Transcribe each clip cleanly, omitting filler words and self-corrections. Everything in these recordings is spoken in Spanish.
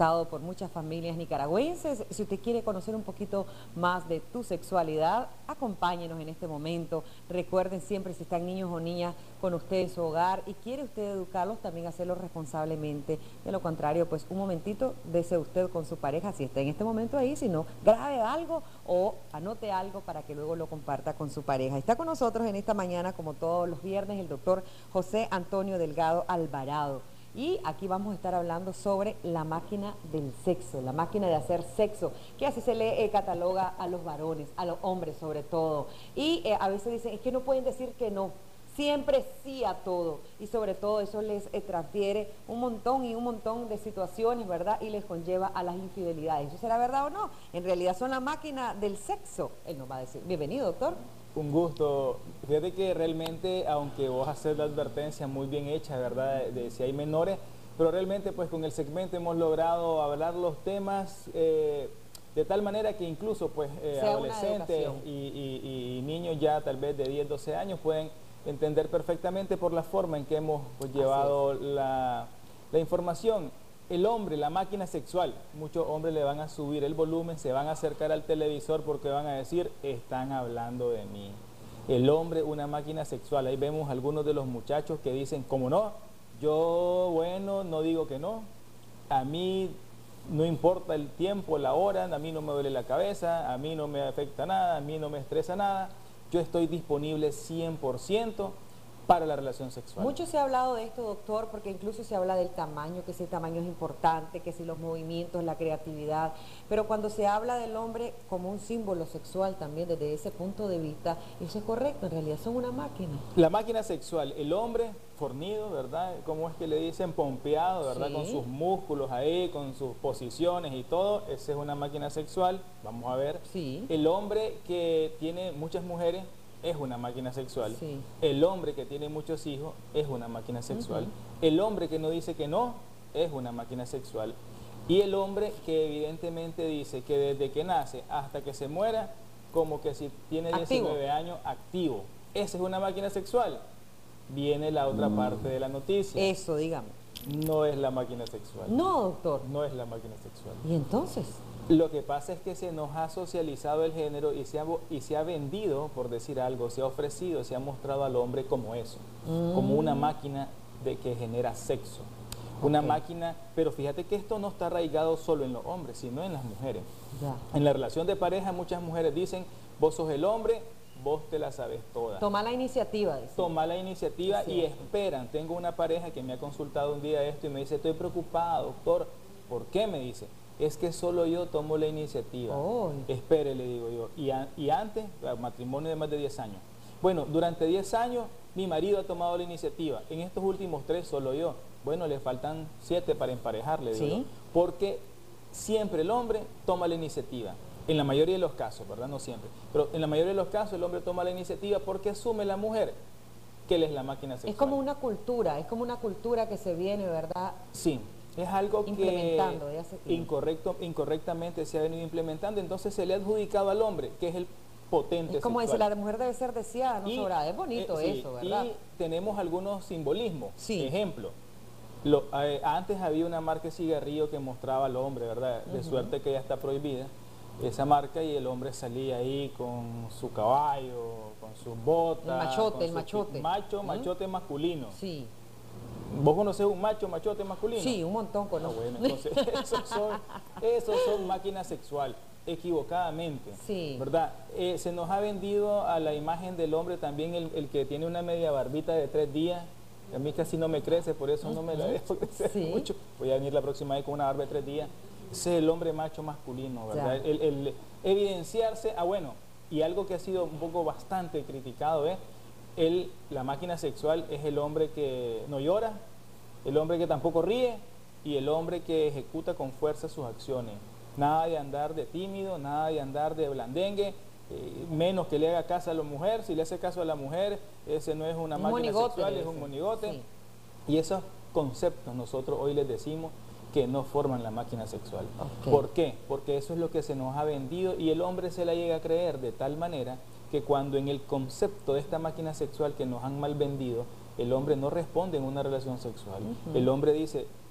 adoptado por muchas familias nicaragüenses. Si usted quiere conocer un poquito más de tu sexualidad, acompáñenos en este momento. Recuerden siempre, si están niños o niñas con usted en su hogar y quiere usted educarlos, también hacerlo responsablemente. De lo contrario, pues un momentito, dese usted con su pareja, si está en este momento ahí, si no, grabe algo o anote algo para que luego lo comparta con su pareja. Está con nosotros en esta mañana, como todos los viernes, el doctor José Antonio Delgado Alvarado. Y aquí vamos a estar hablando sobre la máquina del sexo, la máquina de hacer sexo, que así se le cataloga a los varones, a los hombres sobre todo. Y a veces dicen, es que no pueden decir que no, siempre sí a todo. Y sobre todo eso les transfiere un montón de situaciones, ¿verdad? Y les conlleva a las infidelidades. ¿Eso será verdad o no? En realidad son la máquina del sexo. Él nos va a decir, bienvenido, doctor. Un gusto. Fíjate que realmente, aunque vos haces la advertencia muy bien hecha, ¿verdad?, de si hay menores, pero realmente pues con el segmento hemos logrado hablar los temas de tal manera que incluso pues adolescentes y niños ya tal vez de 10, 12 años pueden entender perfectamente por la forma en que hemos pues, llevado la información. El hombre, la máquina sexual, muchos hombres le van a subir el volumen, se van a acercar al televisor porque van a decir, están hablando de mí. El hombre, una máquina sexual. Ahí vemos algunos de los muchachos que dicen, ¿cómo no? Yo, bueno, no digo que no. A mí no importa el tiempo, la hora, a mí no me duele la cabeza, a mí no me afecta nada, a mí no me estresa nada. Yo estoy disponible 100% para la relación sexual. Mucho se ha hablado de esto, doctor, porque incluso se habla del tamaño, que si el tamaño es importante, que si los movimientos, la creatividad, pero cuando se habla del hombre como un símbolo sexual también desde ese punto de vista, eso es correcto, en realidad son una máquina. La máquina sexual, el hombre fornido, ¿verdad? ¿Cómo es que le dicen? Pompeado, ¿verdad? Sí. Con sus músculos ahí, con sus posiciones y todo, esa es una máquina sexual, vamos a ver. Sí. El hombre que tiene muchas mujeres es una máquina sexual. Sí. El hombre que tiene muchos hijos es una máquina sexual. El hombre que no dice que no es una máquina sexual. Y el hombre que evidentemente dice que desde que nace hasta que se muera, como que si tiene 19 años, activo. Esa es una máquina sexual. Viene la otra parte de la noticia. Eso, dígame. No es la máquina sexual. No, doctor. No es la máquina sexual. ¿Y entonces? Lo que pasa es que se nos ha socializado el género y se ha vendido, por decir algo, se ha ofrecido, se ha mostrado al hombre como eso, como una máquina de que genera sexo. Una máquina, pero fíjate que esto no está arraigado solo en los hombres, sino en las mujeres. Ya. En la relación de pareja muchas mujeres dicen, vos sos el hombre, vos te la sabes toda. Toma la iniciativa. Dice. Toma la iniciativa y esperan. Tengo una pareja que me ha consultado un día esto y me dice, estoy preocupado, doctor. ¿Por qué? Me dice. Es que solo yo tomo la iniciativa. Espere, le digo yo. Y antes, matrimonio de más de 10 años. Bueno, durante 10 años mi marido ha tomado la iniciativa. En estos últimos 3 solo yo. Bueno, le faltan 7 para emparejar, le digo yo. Porque siempre el hombre toma la iniciativa. En la mayoría de los casos, ¿verdad? No siempre. Pero en la mayoría de los casos el hombre toma la iniciativa porque asume la mujer que él es la máquina sexual. Es como una cultura que se viene, ¿verdad? Sí. Es algo que incorrectamente se ha venido implementando, entonces se le ha adjudicado al hombre, que es el potente Es como sexual. dice, la mujer debe ser deseada, no sobrada. Es bonito eso, ¿verdad? Y tenemos algunos simbolismos. Sí. Ejemplo, antes había una marca de cigarrillo que mostraba al hombre, ¿verdad? De suerte que ya está prohibida esa marca y el hombre salía ahí con su caballo, con sus botas. El machote. Machote masculino. Sí. ¿Vos conocés un machote masculino? Sí, un montón conozco. Bueno, entonces esos son máquinas sexual, equivocadamente, ¿verdad? Se nos ha vendido a la imagen del hombre también el que tiene una media barbita de 3 días, a mí casi no me crece, por eso no me la dejo crecer mucho. Voy a venir la próxima vez con una barba de 3 días. Ese es el hombre macho masculino, ¿verdad? El evidenciarse, bueno, y algo que ha sido un poco bastante criticado es la máquina sexual es el hombre que no llora, el hombre que tampoco ríe y el hombre que ejecuta con fuerza sus acciones. Nada de andar de tímido, nada de andar de blandengue, menos que le haga caso a la mujer. Si le hace caso a la mujer, ese no es una máquina sexual, es un monigote. Sí. Y esos conceptos nosotros hoy les decimos que no forman la máquina sexual. ¿Por qué? Porque eso es lo que se nos ha vendido y el hombre se la llega a creer de tal manera que cuando en el concepto de esta máquina sexual que nos han mal vendido, el hombre no responde en una relación sexual. El hombre dice,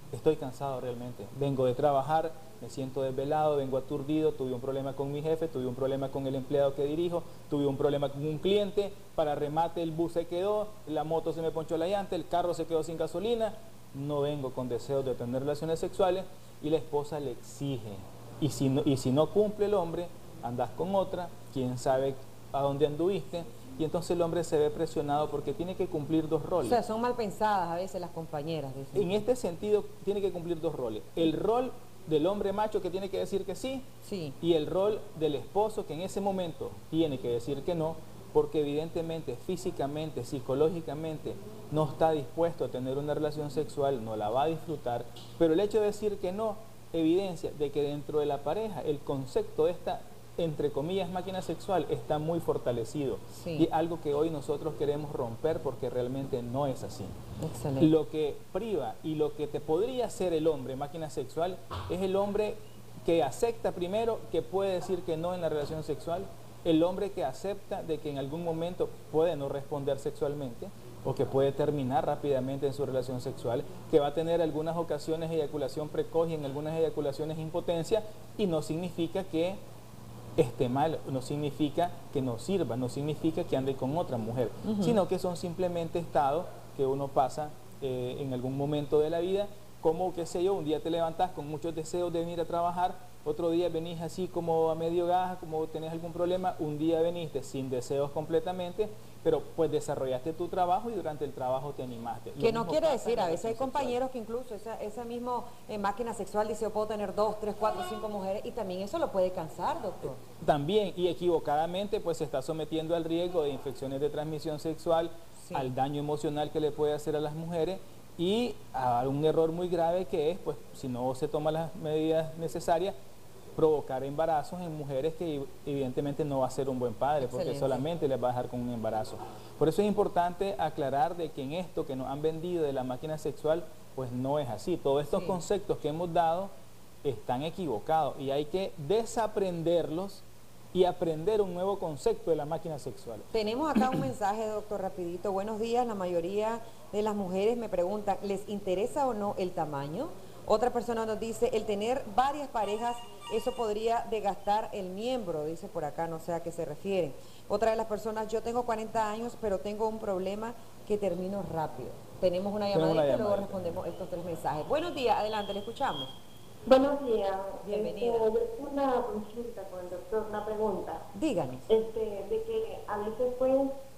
estoy cansado realmente, vengo de trabajar, me siento desvelado, vengo aturdido, tuve un problema con mi jefe, tuve un problema con el empleado que dirijo, tuve un problema con un cliente, para remate el bus se quedó, la moto se me ponchó la llanta, el carro se quedó sin gasolina, no vengo con deseos de tener relaciones sexuales, y la esposa le exige, y si no cumple el hombre, andas con otra, quién sabe a dónde anduviste, y entonces el hombre se ve presionado porque tiene que cumplir dos roles. O sea, son mal pensadas a veces las compañeras. Dicen. En este sentido, tiene que cumplir dos roles. El rol del hombre macho que tiene que decir que sí, y el rol del esposo que en ese momento tiene que decir que no, porque evidentemente, físicamente, psicológicamente, no está dispuesto a tener una relación sexual, no la va a disfrutar, pero el hecho de decir que no evidencia de que dentro de la pareja el concepto de esta, entre comillas, máquina sexual está muy fortalecido, y algo que hoy nosotros queremos romper porque realmente no es así. Excelente. Lo que priva y lo que te podría hacer el hombre máquina sexual es el hombre que acepta primero que puede decir que no en la relación sexual, el hombre que acepta de que en algún momento puede no responder sexualmente o que puede terminar rápidamente en su relación sexual, que va a tener algunas ocasiones eyaculación precoz y en algunas eyaculaciones impotencia, y no significa que esté mal, no significa que no sirva, no significa que ande con otra mujer, sino que son simplemente estados que uno pasa en algún momento de la vida, como, qué sé yo, un día te levantás con muchos deseos de venir a trabajar, otro día venís así como a medio gas, como tenés algún problema, un día veniste sin deseos completamente, pero pues desarrollaste tu trabajo y durante el trabajo te animaste. Que no quiere decir, a veces hay compañeros que incluso esa misma máquina sexual dice, yo puedo tener 2, 3, 4, 5 mujeres, y también eso lo puede cansar, doctor. También, y equivocadamente, pues se está sometiendo al riesgo de infecciones de transmisión sexual, al daño emocional que le puede hacer a las mujeres, y a un error muy grave que es, pues, si no se toman las medidas necesarias, provocar embarazos en mujeres que evidentemente no va a ser un buen padre, porque solamente les va a dejar con un embarazo. Por eso es importante aclarar de que en esto que nos han vendido de la máquina sexual, pues no es así. Todos estos conceptos que hemos dado están equivocados y hay que desaprenderlos y aprender un nuevo concepto de la máquina sexual. Tenemos acá un mensaje, doctor, rapidito. Buenos días, la mayoría de las mujeres me preguntan, ¿les interesa o no el tamaño? Otra persona nos dice, el tener varias parejas, eso podría desgastar el miembro, dice por acá, no sé a qué se refieren. Otra de las personas, yo tengo 40 años, pero tengo un problema que termino rápido. Tenemos una llamadita y luego respondemos estos 3 mensajes. Buenos días, adelante, le escuchamos. Buenos días. Bienvenida. Una consulta con el doctor, una pregunta. Díganos. De que a veces pues,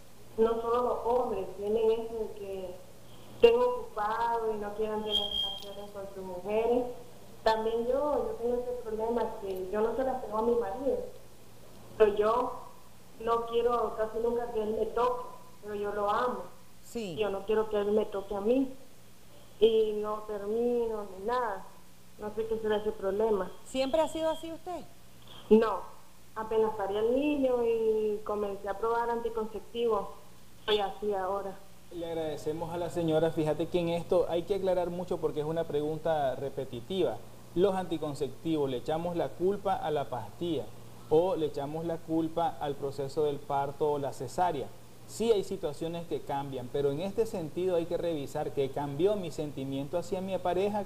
no solo los hombres tienen eso de que estén ocupados y no quieran tener relaciones con sus mujeres. También yo tengo ese problema que yo no se las tengo a mi marido, pero yo no quiero casi nunca que él me toque, pero yo lo amo. Sí. Yo no quiero que él me toque a mí y no termino ni nada. No sé qué será ese problema. ¿Siempre ha sido así usted? No, apenas parí al niño y comencé a probar anticonceptivos. Soy así ahora. Le agradecemos a la señora. Fíjate que en esto hay que aclarar mucho porque es una pregunta repetitiva. Los anticonceptivos, le echamos la culpa a la pastilla o le echamos la culpa al proceso del parto o la cesárea. Sí hay situaciones que cambian, pero en este sentido hay que revisar que cambió mi sentimiento hacia mi pareja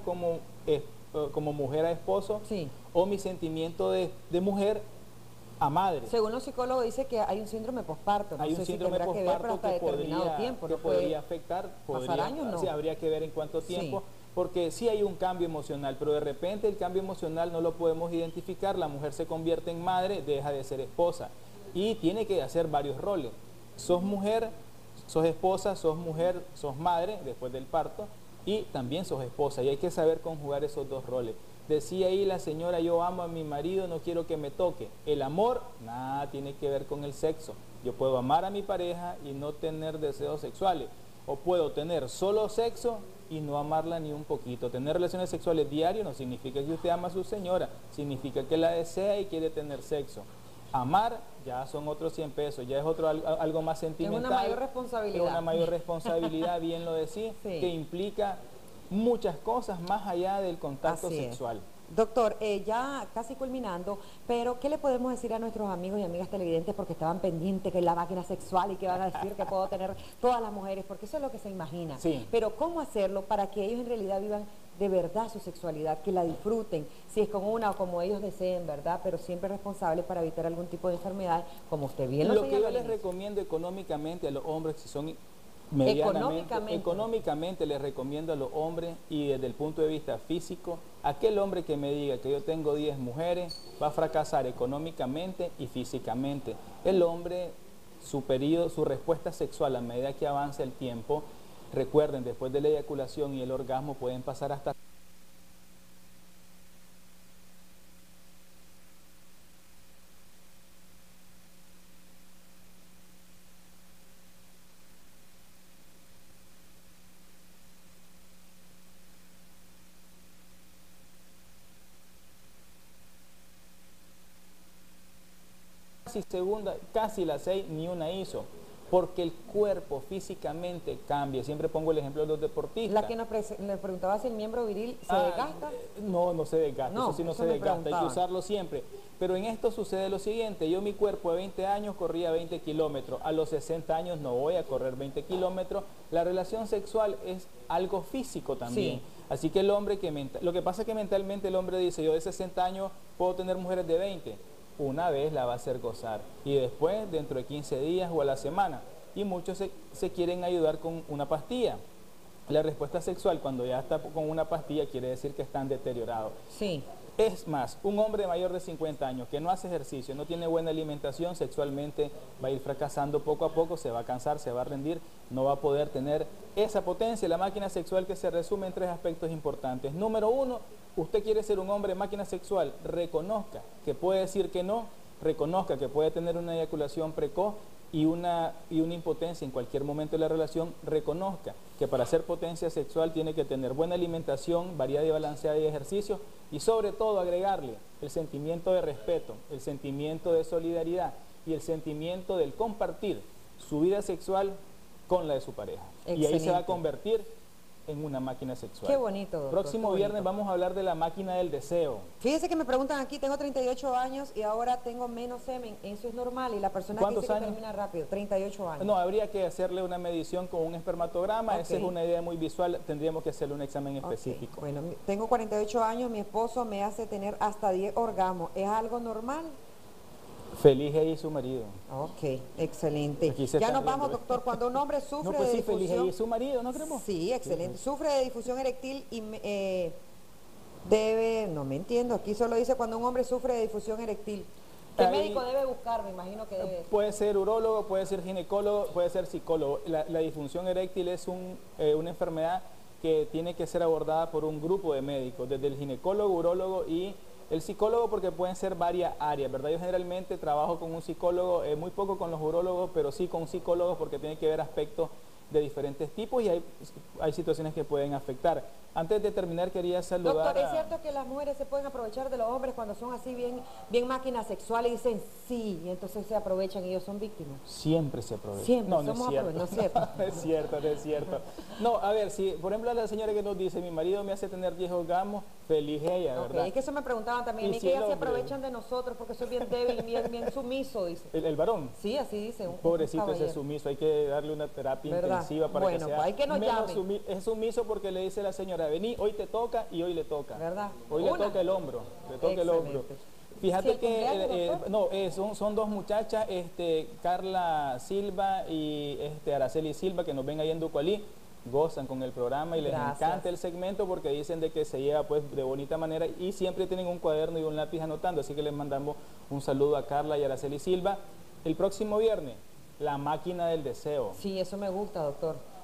como mujer a esposo, o mi sentimiento de mujer a madre. Según los psicólogos dice que hay un síndrome posparto. No hay sé un síndrome posparto que podría afectar, pasar años, ¿no? Sí, habría que ver en cuánto tiempo, porque sí hay un cambio emocional, pero de repente el cambio emocional no lo podemos identificar, la mujer se convierte en madre, deja de ser esposa y tiene que hacer varios roles. Sos mujer, sos esposa, sos mujer, sos madre después del parto y también sos esposa, y hay que saber conjugar esos dos roles. Decía ahí la señora, yo amo a mi marido, no quiero que me toque. El amor, nada tiene que ver con el sexo. Yo puedo amar a mi pareja y no tener deseos sexuales, o puedo tener solo sexo y no amarla ni un poquito. Tener relaciones sexuales diarias no significa que usted ama a su señora, significa que la desea y quiere tener sexo. Amar ya son otros 100 pesos, ya es algo más sentimental. Es una mayor responsabilidad. Es una mayor responsabilidad, bien lo decís, que implica muchas cosas más allá del contacto sexual. Doctor, ya casi culminando, pero ¿qué le podemos decir a nuestros amigos y amigas televidentes porque estaban pendientes que es la máquina sexual y que van a decir que puedo tener todas las mujeres? Porque eso es lo que se imagina. Pero ¿cómo hacerlo para que ellos en realidad vivan de verdad su sexualidad, que la disfruten, si es con una o como ellos deseen, ¿verdad? Pero siempre responsables para evitar algún tipo de enfermedad, como usted bien lo señaló. Lo que yo les recomiendo económicamente a los hombres, si son económicamente les recomiendo a los hombres, y desde el punto de vista físico, aquel hombre que me diga que yo tengo 10 mujeres va a fracasar económicamente y físicamente. El hombre, su respuesta sexual a medida que avanza el tiempo, recuerden, después de la eyaculación y el orgasmo pueden pasar hasta casi las 6 ni una hizo, porque el cuerpo físicamente cambia. Siempre pongo el ejemplo de los deportistas. La que le preguntaba si el miembro viril se desgasta. No se desgasta, eso sí no se desgasta, hay que usarlo siempre. Pero en esto sucede lo siguiente: yo mi cuerpo de 20 años corría 20 kilómetros, a los 60 años no voy a correr 20 kilómetros. La relación sexual es algo físico también. Sí. Así que el hombre lo que pasa es que mentalmente el hombre dice, yo de 60 años puedo tener mujeres de 20. Una vez la va a hacer gozar y después dentro de 15 días o a la semana. Y muchos se quieren ayudar con una pastilla. La respuesta sexual cuando ya está con una pastilla quiere decir que están deteriorados. Sí. Es más, un hombre mayor de 50 años que no hace ejercicio, no tiene buena alimentación, sexualmente va a ir fracasando poco a poco, se va a cansar, se va a rendir, no va a poder tener esa potencia. La máquina sexual, que se resume en 3 aspectos importantes. Número 1, usted quiere ser un hombre máquina sexual, reconozca que puede decir que no, reconozca que puede tener una eyaculación precoz y una impotencia en cualquier momento de la relación. Reconozca que para hacer potencia sexual tiene que tener buena alimentación, variada y balanceada, y ejercicio, y sobre todo agregarle el sentimiento de respeto, el sentimiento de solidaridad y el sentimiento del compartir su vida sexual con la de su pareja. Excelente. Y ahí se va a convertir en una máquina sexual. Qué bonito, doctor. Próximo viernes vamos a hablar de la máquina del deseo. Fíjese que me preguntan aquí, tengo 38 años y ahora tengo menos semen, ¿eso es normal? Y la persona que dice que termina rápido, 38 años. No, habría que hacerle una medición con un espermatograma. Okay. Esa es una idea muy visual, tendríamos que hacerle un examen específico. Okay. Bueno, tengo 48 años, mi esposo me hace tener hasta 10 orgasmos, ¿es algo normal? Feliz ella y su marido. Ok, excelente. Ya nos vamos, doctor. Cuando un hombre sufre de difusión... feliz ella y su marido, ¿no creemos? Sí, excelente. Sufre de difusión eréctil y no me entiendo, aquí solo dice cuando un hombre sufre de difusión eréctil. ¿Qué médico debe buscar? Me imagino que debe... Puede ser urólogo, puede ser ginecólogo, puede ser psicólogo. La disfunción eréctil es una enfermedad que tiene que ser abordada por un grupo de médicos, desde el ginecólogo, urólogo y el psicólogo, porque pueden ser varias áreas, ¿verdad? Yo generalmente trabajo con un psicólogo, muy poco con los urólogos, pero sí con psicólogos, porque tiene que ver aspectos de diferentes tipos y hay situaciones que pueden afectar. Antes de terminar, quería saludar. Doctor, ¿es cierto que las mujeres se pueden aprovechar de los hombres cuando son así bien máquinas sexuales y dicen sí, y entonces se aprovechan y ellos son víctimas? Siempre se aprovechan. Siempre, no es cierto. No es cierto. No es cierto. No, a ver, si por ejemplo la señora que nos dice, mi marido me hace tener 10 orgasmos, feliz ella, ¿verdad? Es que eso me preguntaban también, y que ellas se aprovechan de nosotros porque soy bien débil, bien sumiso, dice. ¿El varón? Sí, así dice. Pobrecito ese sumiso, hay que darle una terapia intensiva para que sea hay que nos menos sumiso. Es sumiso porque le dice la señora, vení, hoy te toca y hoy le toca. ¿Verdad? Hoy le toca el hombro, Fíjate que son 2 muchachas, Carla Silva y Araceli Silva, que nos ven ahí en Ducualí, gozan con el programa y les encanta el segmento porque dicen de que se lleva pues de bonita manera y siempre tienen un cuaderno y un lápiz anotando, así que les mandamos un saludo a Carla y Araceli Silva. El próximo viernes, la máquina del deseo. Sí, eso me gusta, doctor.